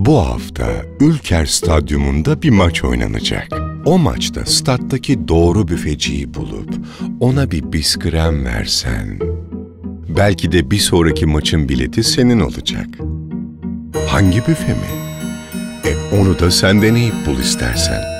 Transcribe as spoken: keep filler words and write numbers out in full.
Bu hafta Ülker Stadyumunda bir maç oynanacak. O maçta stattaki doğru büfeciyi bulup ona bir biskrem versen, belki de bir sonraki maçın bileti senin olacak. Hangi büfe mi? E onu da sen deneyip bul istersen.